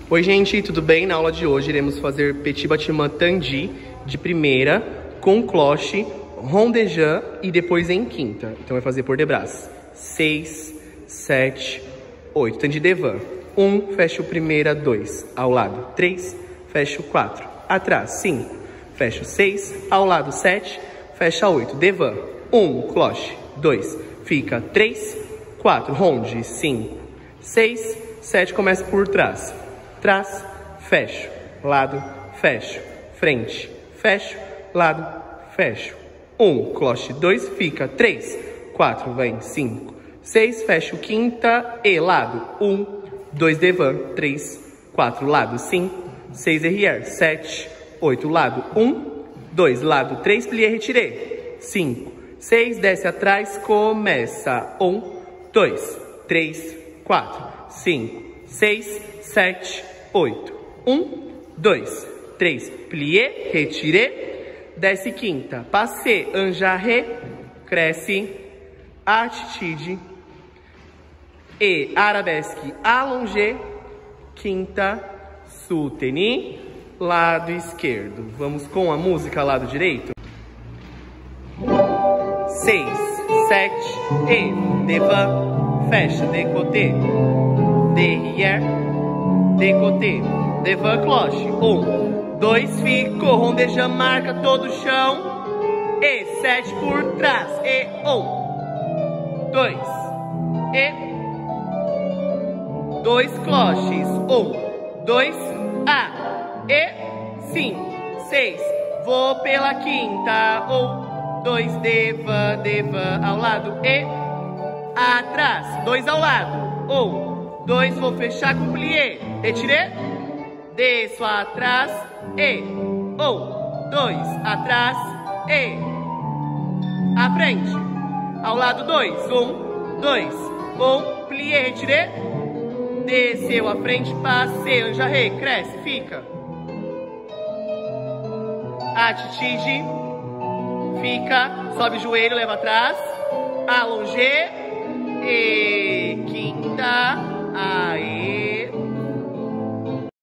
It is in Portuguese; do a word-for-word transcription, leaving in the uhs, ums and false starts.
Oi gente, tudo bem? Na aula de hoje iremos fazer Petit Bâtiment Tandi de primeira, com cloche, rondejant e depois em quinta. Então vai fazer por debras. seis, sete, oito. Tandi devant. um, fecha o primeira, dois. Ao lado, três, fecha o quatro. Atrás, cinco, fecha o seis. Ao lado, sete, fecha oito. Devant. um, cloche. dois, fica três, quatro. Ronde, cinco, seis, sete. Começa por trás. Trás, fecho, lado, fecho, frente, fecho, lado, fecho. um, cloche, dois, fica três, quatro, vem, cinco, seis, fecho, quinta e lado. um, dois, devant, três, quatro, lado, cinco, seis, arrière, sete, oito, lado, um, dois, lado, três, plié, retiré, cinco, seis, desce atrás, começa. um, dois, três, quatro, cinco, seis, sete, oito. um, dois, três, plié, retiré, desce quinta, passé, enjarré, cresce, attitude e arabesque, allongé, quinta, soutenu, lado esquerdo. Vamos com a música lado direito. seis, sete, e, devant, fecha, décoté, derrière, décoté, devant, cloche. um, dois, ficou, rondejant, marca todo o chão. E, sete por trás. E, um, dois, e, dois, cloches. um, dois, a, e, cinco, seis, vou pela quinta. um, dois, devant, devant, ao lado. E, atrás. dois ao lado. um, dois, vou fechar com plié. Retiré, desço atrás, e, um, dois, atrás, e, à frente, ao lado, dois, um, dois, um, plié, retiré, desceu à frente, passei, enjarré, cresce, fica, attitude, fica, sobe o joelho, leva atrás, allongé, e, quinta, aí,